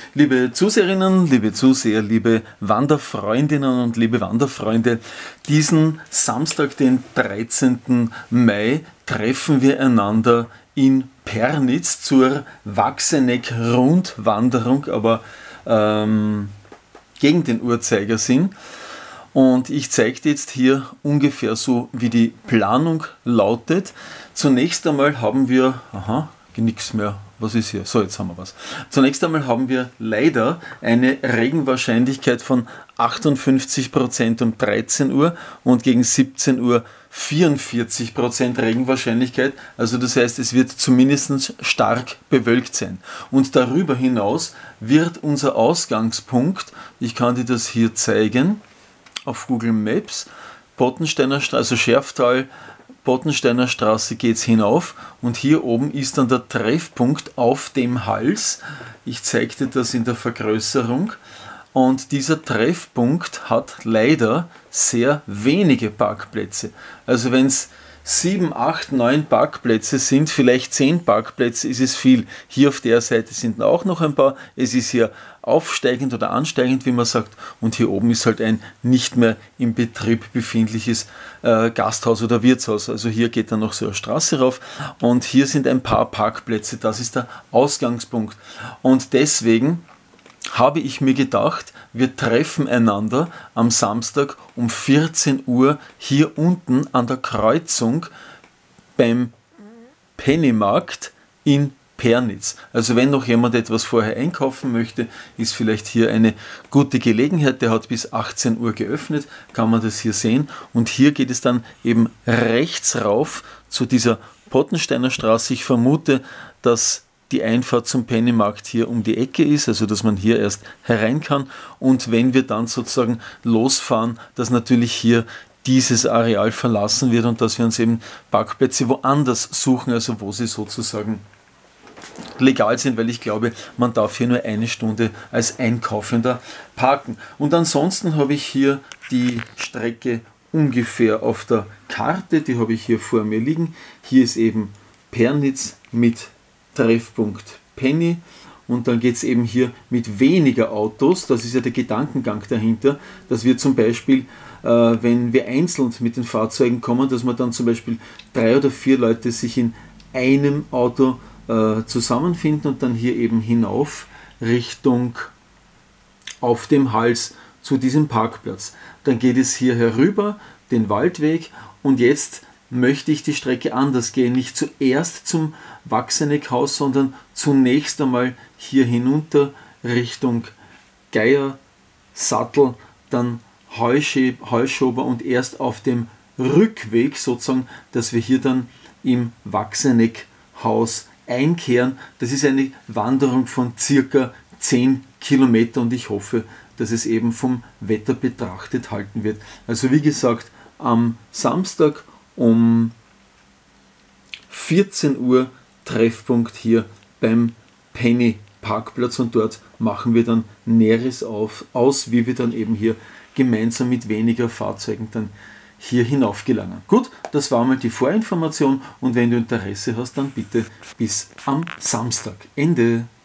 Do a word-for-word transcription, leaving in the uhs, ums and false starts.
Liebe Zuseherinnen, liebe Zuseher, liebe Wanderfreundinnen und liebe Wanderfreunde, diesen Samstag, den dreizehnten Mai, treffen wir einander in Pernitz zur Wachseneck-Rundwanderung, aber ähm, gegen den Uhrzeigersinn. Und ich zeige dir jetzt hier ungefähr so, wie die Planung lautet. Zunächst einmal haben wir, aha, nichts mehr. Was ist hier? So, jetzt haben wir was. Zunächst einmal haben wir leider eine Regenwahrscheinlichkeit von achtundfünfzig Prozent um dreizehn Uhr und gegen siebzehn Uhr vierundvierzig Prozent Regenwahrscheinlichkeit. Also das heißt, es wird zumindest stark bewölkt sein. Und darüber hinaus wird unser Ausgangspunkt, ich kann dir das hier zeigen, auf Google Maps, Pottensteiner Straße, also Scherftal, Pottensteiner Straße geht es hinauf und hier oben ist dann der Treffpunkt auf dem Hals. Ich zeige dir das in der Vergrößerung und dieser Treffpunkt hat leider sehr wenige Parkplätze. Also wenn es sieben, acht, neun Parkplätze sind, vielleicht zehn Parkplätze, ist es viel. Hier auf der Seite sind auch noch ein paar. Es ist hier aufsteigend oder ansteigend, wie man sagt. Und hier oben ist halt ein nicht mehr im Betrieb befindliches äh, Gasthaus oder Wirtshaus. Also hier geht dann noch so eine Straße rauf. Und hier sind ein paar Parkplätze. Das ist der Ausgangspunkt. Und deswegen habe ich mir gedacht, wir treffen einander am Samstag um vierzehn Uhr hier unten an der Kreuzung beim Pennymarkt in Pernitz. Also wenn noch jemand etwas vorher einkaufen möchte, ist vielleicht hier eine gute Gelegenheit. Der hat bis achtzehn Uhr geöffnet, kann man das hier sehen. Und hier geht es dann eben rechts rauf zu dieser Pottensteiner Straße. Ich vermute, dass die Einfahrt zum Pennymarkt hier um die Ecke ist, also dass man hier erst herein kann. Und wenn wir dann sozusagen losfahren, dass natürlich hier dieses Areal verlassen wird und dass wir uns eben Parkplätze woanders suchen, also wo sie sozusagen legal sind, weil ich glaube, man darf hier nur eine Stunde als Einkaufender parken. Und ansonsten habe ich hier die Strecke ungefähr auf der Karte, die habe ich hier vor mir liegen. Hier ist eben Pernitz mit Treffpunkt Penny und dann geht es eben hier mit weniger Autos, das ist ja der Gedankengang dahinter, dass wir zum Beispiel, äh, wenn wir einzeln mit den Fahrzeugen kommen, dass man dann zum Beispiel drei oder vier Leute sich in einem Auto äh, zusammenfinden und dann hier eben hinauf Richtung auf dem Hals zu diesem Parkplatz. Dann geht es hier herüber, den Waldweg und jetzt möchte ich die Strecke anders gehen, nicht zuerst zum Wachseneckhaus, sondern zunächst einmal hier hinunter Richtung Geier, Sattel, dann Heuschober und erst auf dem Rückweg sozusagen, dass wir hier dann im Wachseneckhaus einkehren. Das ist eine Wanderung von circa zehn Kilometer und ich hoffe, dass es eben vom Wetter betrachtet halten wird. Also wie gesagt, am Samstag um vierzehn Uhr Treffpunkt hier beim Penny Parkplatz und dort machen wir dann Näheres auf, aus, wie wir dann eben hier gemeinsam mit weniger Fahrzeugen dann hier hinauf gelangen. Gut, das war mal die Vorinformation und wenn du Interesse hast, dann bitte bis am Samstag. Ende.